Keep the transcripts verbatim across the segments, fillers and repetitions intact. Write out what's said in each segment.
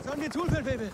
Schon geht's gut, Feldwebel.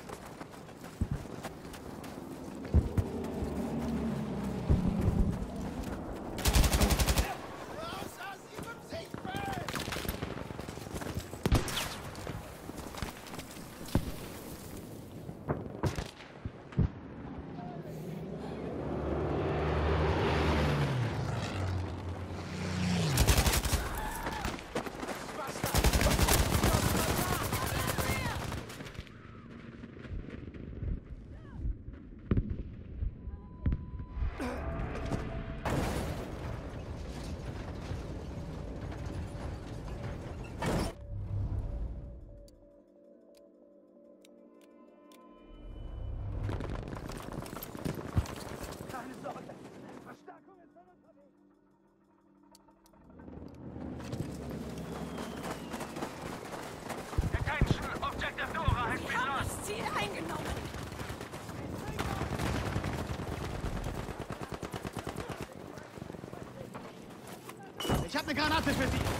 Ich habe eine Granate für Sie.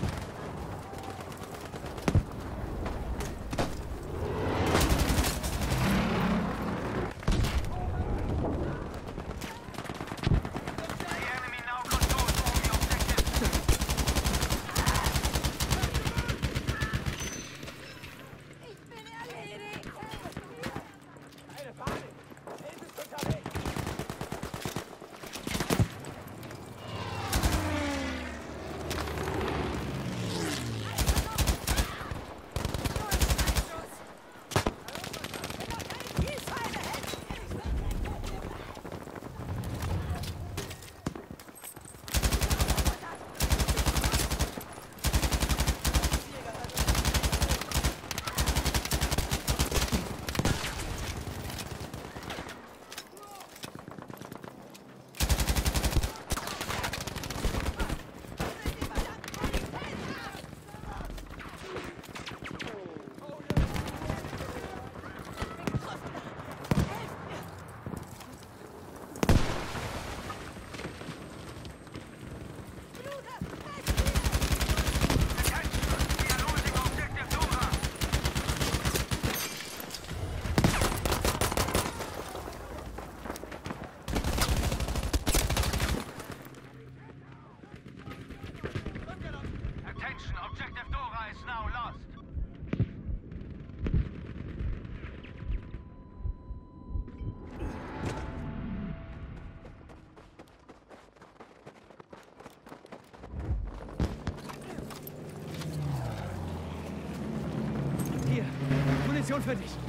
Munition für dich.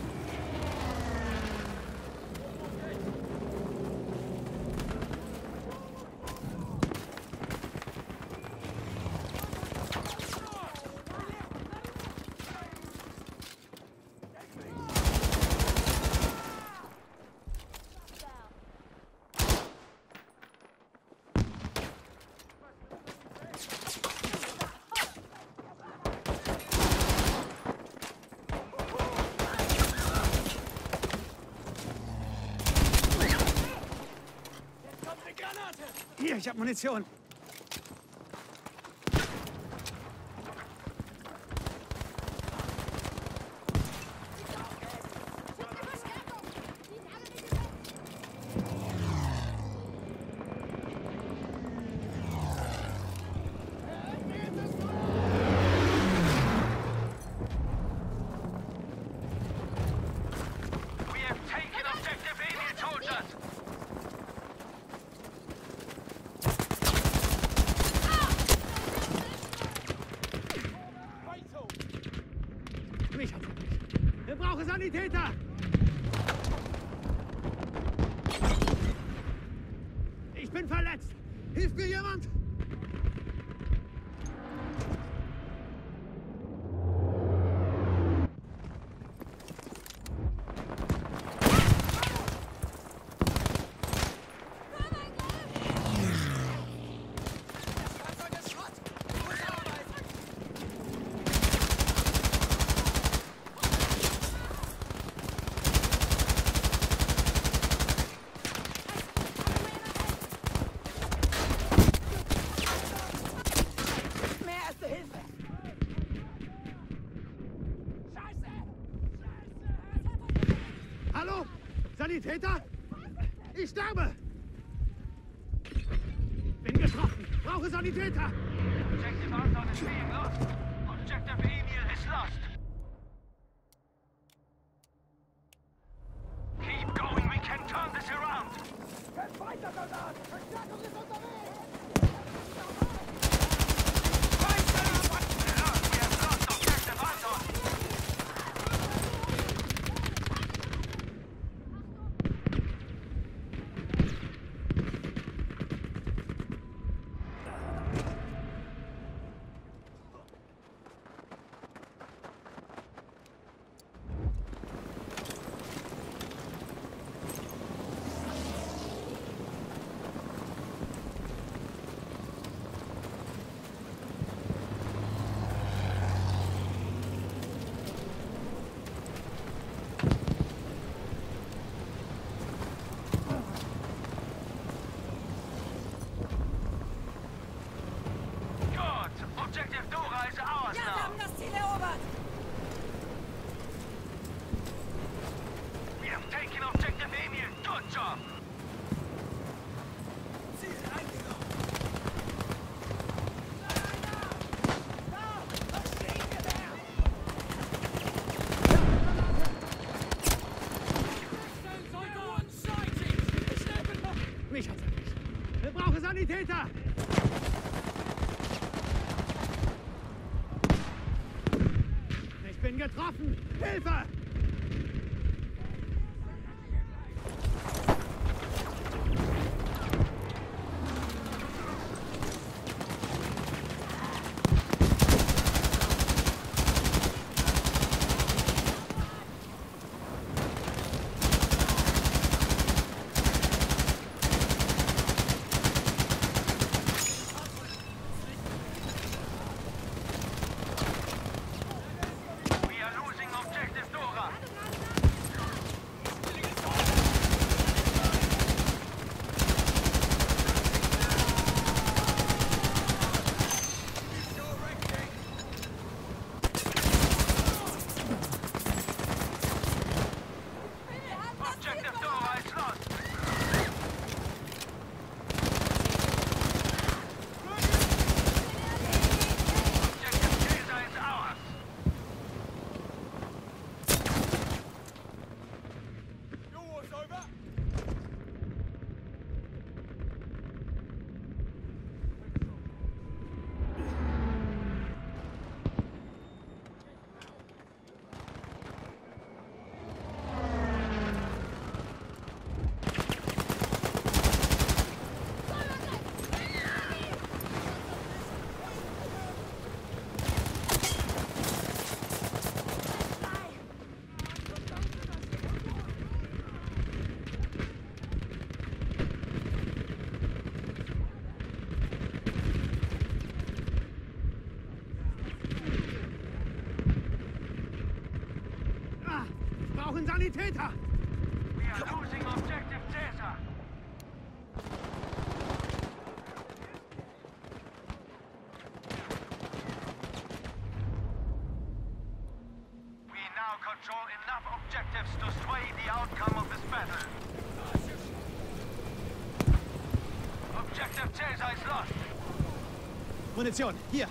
Hier, ich hab Munition. Wir brauchen Sanitäter! Ich bin verletzt! Hilft mir jemand? Sanitäter? Ich sterbe! Bin getroffen! Brauche Sanitäter! Objective Anton is being lost. Objective Emil is lost. Keep going, we can turn this around. Kämpft weiter, Soldat! Verstärkung ist unterwegs! We have lost Objective Anton. Objective Dora is ours Ja, wir now. haben das Ziel erobert! We have taken Objective Emil. Good job. Ziel eingenommen! Mich hat's erwischt. Wir brauchen Sanitäter! Ich bin getroffen! Hilfe! We are losing Objective Dora. Objective Dora is lost. Objective Caesar is ours. Your war's over. Ah, wir brauchen Sanitäter! We are losing Objective Caesar. We now control enough objectives to sway the outcome of this battle. Objective Caesar is lost. Munition, hier.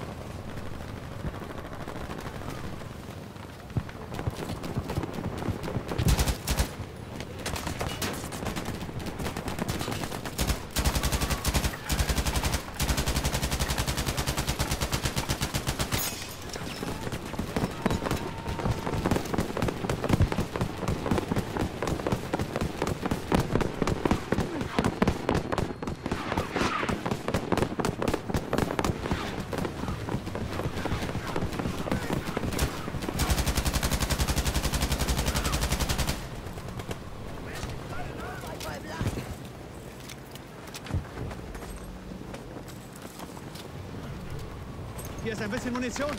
Hier ist ein bisschen Munition.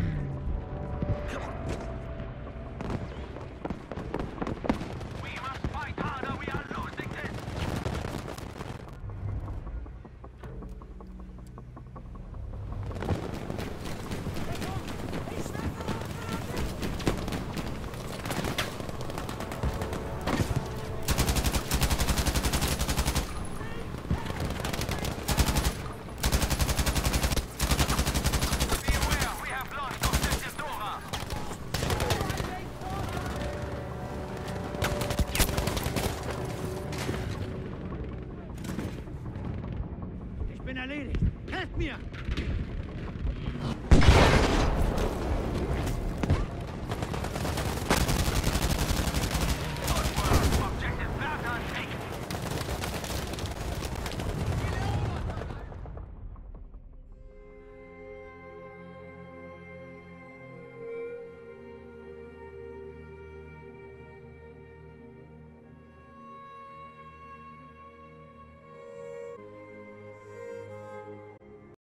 We must mir!